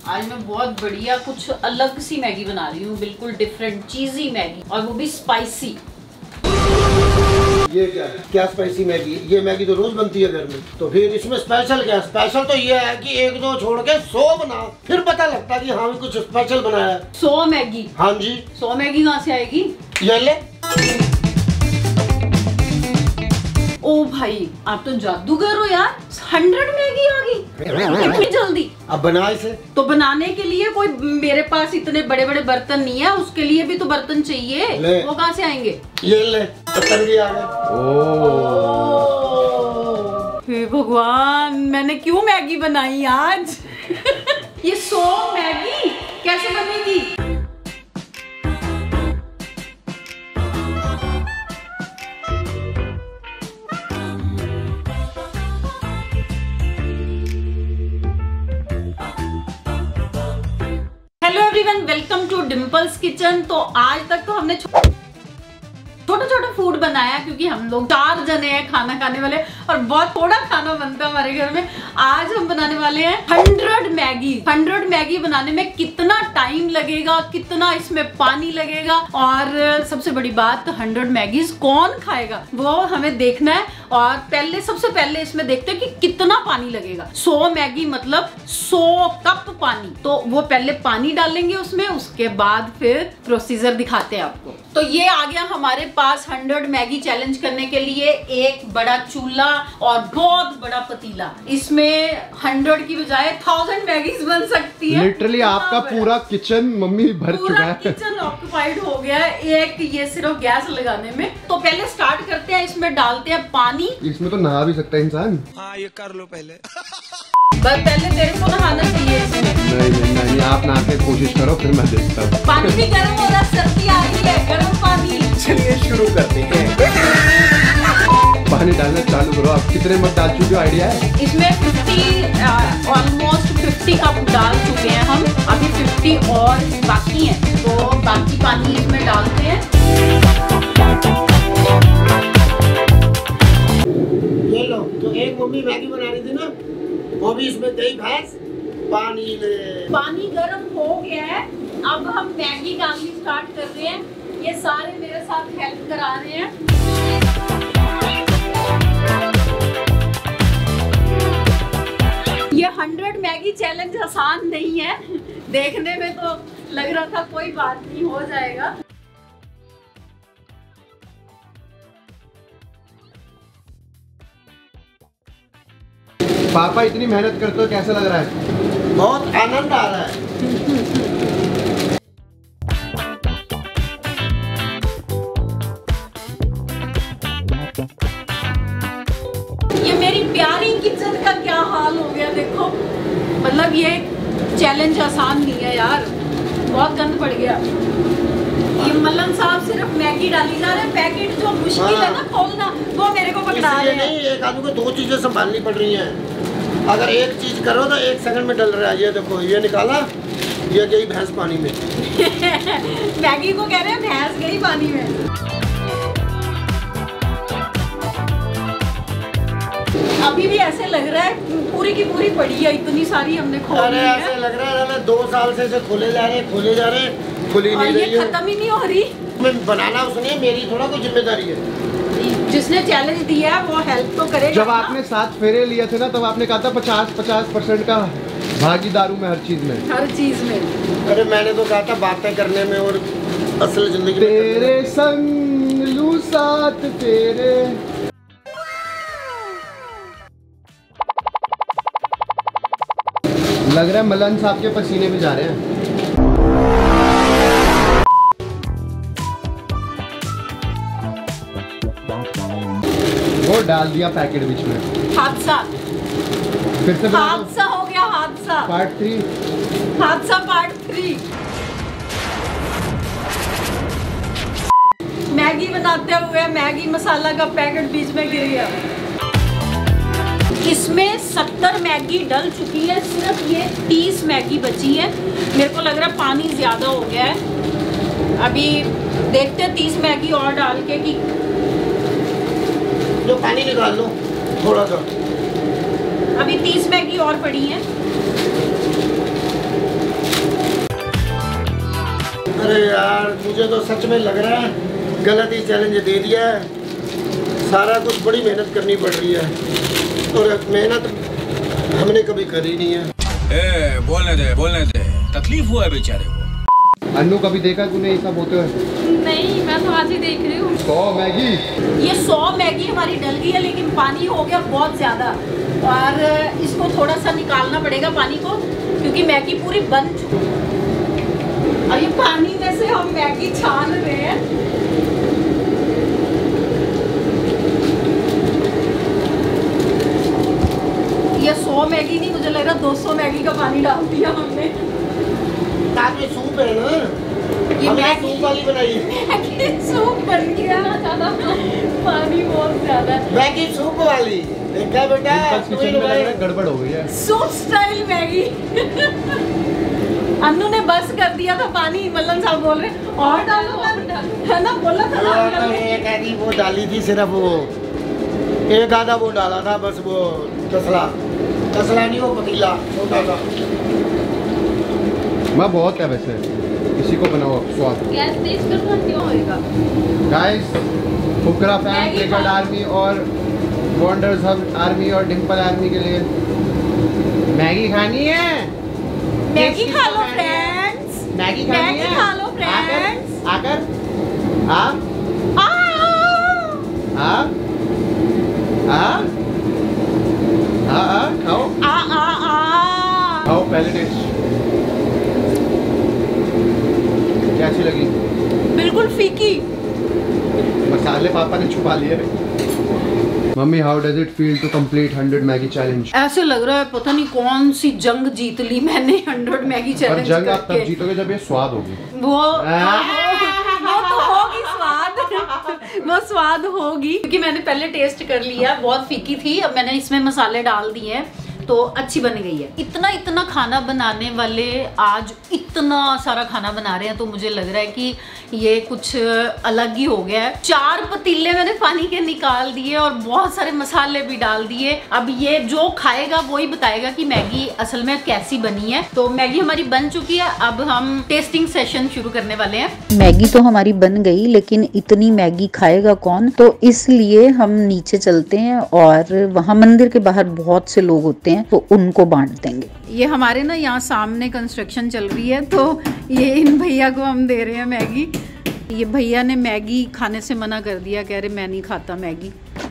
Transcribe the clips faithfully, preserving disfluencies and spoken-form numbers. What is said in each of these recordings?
आज मैं बहुत बढ़िया कुछ अलग सी मैगी बना रही हूँ, बिल्कुल डिफरेंट चीजी मैगी, और वो भी स्पाइसी। ये क्या क्या स्पाइसी मैगी? ये मैगी तो रोज बनती है घर में, तो फिर इसमें स्पेशल क्या? स्पेशल तो ये है कि एक दो छोड़ के सौ बनाओ, फिर पता लगता है कि हाँ कुछ स्पेशल बनाया है। सौ मैगी? हाँ जी। सौ मैगी कहाँ से आएगी? ये ले। ओ भाई, आप तो जादूगर हो यार, हंड्रेड मैगी आ गई इतनी जल्दी। अब बना इसे। तो बनाने के लिए कोई मेरे पास इतने बड़े बड़े बर्तन नहीं है, उसके लिए भी तो बर्तन चाहिए। वो कहाँ से आएंगे? ये ले, बर्तन भी आ गए। हे भगवान, मैंने क्यों मैगी बनाई आज? ये सौ मैगी कैसे बनेगी? Hello everyone, welcome to Dimple's kitchen. तो आज तक तो हमने छोटा छोटा फूड बनाया क्योंकि हम लोग चार जने हैं खाना खाने वाले और बहुत थोड़ा खाना बनता है हमारे घर में। आज हम बनाने वाले हैं हंड्रेड मैगी। हंड्रेड मैगी बनाने में कितना टाइम लगेगा, कितना इसमें पानी लगेगा, और सबसे बड़ी बात हंड्रेड मैगीज कौन खाएगा वो हमें देखना है। और पहले सबसे पहले इसमें देखते हैं कि कितना पानी लगेगा। सौ मैगी मतलब सौ कप पानी, तो वो पहले पानी डालेंगे उसमें, उसके बाद फिर प्रोसीजर दिखाते हैं आपको। तो ये आ गया हमारे पास हंड्रेड मैगी चैलेंज करने के लिए एक बड़ा चूल्हा और बहुत बड़ा पतीला। इसमें हंड्रेड की बजाय थाउजेंड मैगीज बन सकती है। लिटरली आपका पूरा किचन मम्मी भर चुका है। किचन ऑक्यूपाइड हो गया है एक ये सिर्फ गैस लगाने में। तो पहले स्टार्ट करते हैं, इसमें डालते हैं पानी। इसमें तो नहा भी सकता है इंसान। हाँ ये कर लो पहले। बस पहले तेरे को नहाना चाहिए इसमें। नहीं नहीं नहीं, आप नहा के कोशिश करो, फिर मैं देखता हूँ। पानी भी गर्म हो रहा, सर्दी आ रही है, गर्म पानी। चलिए शुरू करते हैं। पानी डालना चालू करो। आप कितने मत डाल चुके हो, आइडिया है? इसमें पचास ऑलमोस्ट पचास कप डाल चुके हैं हम, अभी पचास और बाकी है, तो बाकी पानी इसमें डालते हैं। ये लो, तो एक मम्मी मैगी बना रही थी ना, वो भी इसमें दही भैंस पानी ले। पानी गर्म हो गया है, अब हम मैगी डालनी स्टार्ट कर रहे हैं। ये सारे मेरे साथ हेल्प करा रहे हैं। ये हंड्रेड मैगी चैलेंज आसान नहीं है, देखने में तो लग रहा था कोई बात नहीं, हो जाएगा। पापा इतनी मेहनत करते हो, कैसा लग रहा है? बहुत आनंद आ रहा है। ये मेरी प्यारी किचन का क्या हाल हो गया देखो। मतलब ये चैलेंज आसान नहीं है यार, बहुत गंद पड़ गया। ये मल्लन साहब सिर्फ मैगी डाली जा रहे हैं, पैकेट जो मुश्किल है ना खोलना, वो मेरे को पकड़ा रहे हैं। नहीं, एक आदमी को दो चीजें संभालनी पड़ रही हैं। अगर एक चीज करो तो एक सेकंड में डल रहा है। ये देखो, ये निकाला, ये गई भैंस पानी में। मैगी को कह रहे हैं भैंस गई पानी में। अभी भी ऐसे लग रहा है पूरी की पूरी पड़ी है, इतनी सारी हमने खोली है। ऐसे लग रहा है मैं दो साल से इसे खोले जा रहे खोले जा रहे खुली नहीं रही है, खत्म ही नहीं हो रही। मैं बनाना उसने, मेरी थोड़ा कोई जिम्मेदारी है। जिसने चैलेंज दिया है वो हेल्प तो करेगा। जब आपने सात फेरे लिए थे ना, तब आपने कहा था पचास पचास परसेंट का भागीदार हूँ मैं हर चीज में। हर चीज में। अरे मैंने तो कहा था बातें करने में और असल जिंदगी में। तेरे संग लूं साथ तेरे। लग रहा है मलन साहब के पसीने भी जा रहे हैं। वो डाल दिया पैकेट बीच में। हादसा फिर से हादसा हो गया, हादसा पार्ट थ्री। हादसा पार्ट थ्री। मैगी बनाते हुए मैगी मसाला का पैकेट बीच में गिर गया। इसमें सत्तर मैगी डल चुकी है, सिर्फ ये तीस मैगी बची है। मेरे को लग रहा है पानी ज्यादा हो गया है। अभी देखते हैं तीस मैगी और डाल के कि जो पानी निकाल लो थोड़ा सा। अभी तीस मैगी और पड़ी है। अरे यार मुझे तो सच में लग रहा है गलत ही चैलेंज दे दिया है। सारा कुछ बड़ी मेहनत करनी पड़ रही है और मेहनत हमने कभी करी नहीं है। ए, बोलने दे बोलने दे, तकलीफ हुआ है बेचारे को। अन्नू कभी देखा तूने ये सब होते हुए? नहीं, मैं तो आज ही देख रही हूँ। सौ मैगी, ये सौ मैगी हमारी डल गई है, लेकिन पानी हो गया बहुत ज्यादा और इसको थोड़ा सा निकालना पड़ेगा पानी को, क्योंकि मैगी पूरी बन चुकी है। अब ये पानी में से हम मैगी छान रहे हैं। ये सौ मैगी नहीं, मुझे लग रहा दो सौ मैगी का पानी डाल दिया हमने। साथ में सूप है ना, ये हमने मैगी सूप वाली बनाई है। सूप बन गया, पानी बहुत ज्यादा। मैगी सूप वाली देखा बेटा, किचन में लग रहा है गड़बड़ हो गई है। Soup style Maggi. अन्नू ने बस कर दिया था पानी, मल्लन साहब बोल रहे और डालो और डालो, है ना, बोला था ना। तो एक आधी वो डाली थी सिर्फ, वो एक आधा वो डाला था बस, वो तसला तसला नहीं, वो पतीला छोटा सा। मैं बहुत है वैसे, किसी को बनाओ स्वाद। गैस तेज करना क्यों होएगा? Guys, Fukra fan, cricket army और वंडर्स हब आर्मी और डिम्पल आर्मी के लिए मैगी खानी है। मैगी खा लो फ्रेंड्स, मैगी खानी मैगी है। खा लो फ्रेंड्स। आकर हाँ हाँ हाँ हाँ खाओ आ आ आ खाओ पहले टेस्ट कैसी लगी? बिल्कुल फीकी। मसाले पापा ने छुपा लिए। मम्मी, how does it feel to complete hundred Maggi challenge? ऐसे लग रहा है पता नहीं कौन सी जंग जीत ली मैंने हंड्रेड मैगी चैलेंज। और जंग आप तब जीतोगे जब ये स्वाद होगी। वो वो तो होगी स्वाद, वो स्वाद होगी, क्योंकि मैंने पहले टेस्ट कर लिया, बहुत फीकी थी। अब मैंने इसमें मसाले डाल दिए हैं तो अच्छी बन गई है। इतना इतना खाना बनाने वाले आज इतना सारा खाना बना रहे हैं, तो मुझे लग रहा है कि ये कुछ अलग ही हो गया है। चार पतीले मैंने पानी के निकाल दिए और बहुत सारे मसाले भी डाल दिए। अब ये जो खाएगा वो ही बताएगा कि मैगी असल में कैसी बनी है। तो मैगी हमारी बन चुकी है, अब हम टेस्टिंग सेशन शुरू करने वाले हैं। मैगी तो हमारी बन गई, लेकिन इतनी मैगी खाएगा कौन, तो इसलिए हम नीचे चलते हैं और वहाँ मंदिर के बाहर बहुत से लोग होते हैं तो उनको बांट देंगे। ये हमारे ना यहाँ सामने कंस्ट्रक्शन चल रही है, तो ये इन भैया को हम दे रहे हैं मैगी। ये भैया ने मैगी खाने से मना कर दिया, कह रहे मैं नहीं खाता मैगी।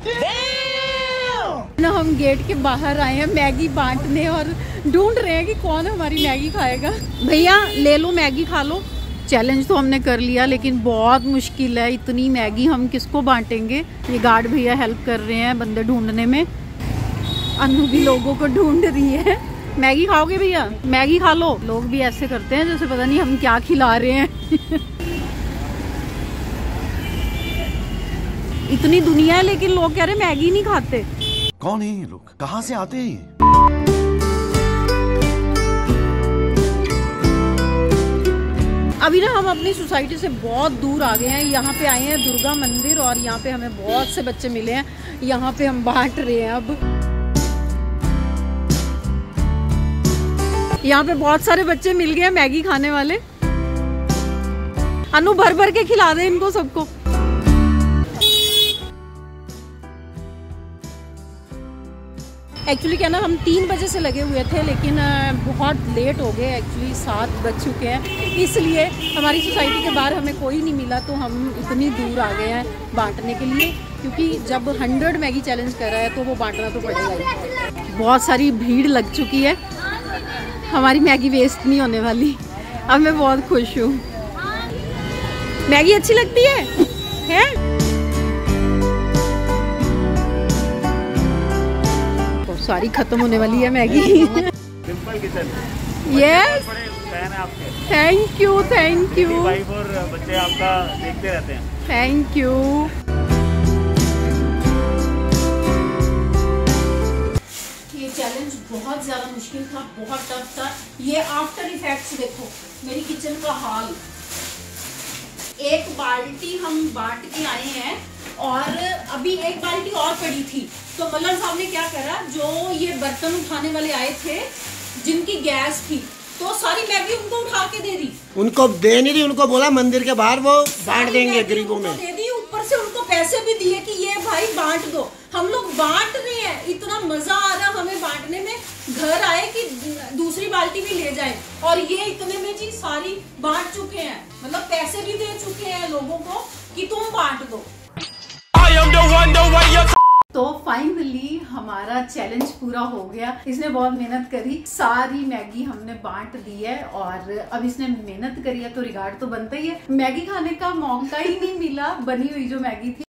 ना हम गेट के बाहर आए हैं मैगी बांटने और ढूंढ रहे हैं कि कौन हमारी मैगी खाएगा। भैया ले लो मैगी खा लो। चैलेंज तो हमने कर लिया, लेकिन बहुत मुश्किल है, इतनी मैगी हम किसको बांटेंगे। ये गार्ड भैया हेल्प कर रहे हैं बंदे ढूंढने में। अन्नू भी लोगों को ढूंढ रही है। मैगी खाओगे भैया? मैगी खा लो। लोग भी ऐसे करते हैं जैसे पता नहीं हम क्या खिला रहे हैं। इतनी दुनिया है लेकिन लोग कह रहे मैगी नहीं खाते। कौन है ये लोग, कहाँ से आते हैं? अभी ना हम अपनी सोसाइटी से बहुत दूर आ गए हैं। यहाँ पे आए हैं दुर्गा मंदिर और यहाँ पे हमें बहुत से बच्चे मिले हैं। यहाँ पे हम बांट रहे हैं। अब यहाँ पे बहुत सारे बच्चे मिल गए हैं मैगी खाने वाले। अनु भर भर के खिला दे इनको सबको। एक्चुअली क्या ना, हम तीन बजे से लगे हुए थे, लेकिन बहुत लेट हो गए। एक्चुअली सात बज चुके हैं, इसलिए हमारी सोसाइटी के बाहर हमें कोई नहीं मिला, तो हम इतनी दूर आ गए हैं बांटने के लिए। क्योंकि जब हंड्रेड मैगी चैलेंज कर रहा है तो वो बांटना तो पड़ेगा ही। बहुत सारी भीड़ लग चुकी है, हमारी मैगी वेस्ट नहीं होने वाली। अब मैं बहुत खुश हूँ। मैगी अच्छी लगती है, है? सारी खत्म होने वाली है Maggi. Dimple kitchen. Yes, fan है आपके। Thank you thank you. Wife और बच्चे आपका देखते रहते हैं। Thank you. ये चैलेंज बहुत ज़्यादा मुश्किल था, बहुत टफ था। ये आफ्टर इफेक्ट्स देखो, मेरी किचन का हाल। एक बाल्टी हम बांट के आए हैं और अभी एक बाल्टी और पड़ी थी, तो मल्लर साहब ने क्या करा, जो ये बर्तन उठाने वाले आए थे जिनकी गैस थी, तो सारी मैगी उनको उठा के दे दी। उनको दे नहीं रही, उनको बोला मंदिर के बाहर वो बांट देंगे गरीबों में। दे दी, ऊपर से उनको पैसे भी दिए कि ये भाई बांट दो। हम लोग बांट रहे हैं, इतना मजा आ रहा हमें बांटने में। घर आए कि दूसरी बाल्टी भी ले जाए और ये इतने में जी सारी बांट चुके हैं, मतलब पैसे भी दे चुके हैं लोगों को कि तुम बांट दो। तो फाइनली हमारा चैलेंज पूरा हो गया। इसने बहुत मेहनत करी, सारी मैगी हमने बांट दी है और अब इसने मेहनत करी है तो रिगार्ड तो बनता ही है। मैगी खाने का मौका ही नहीं मिला, बनी हुई जो मैगी थी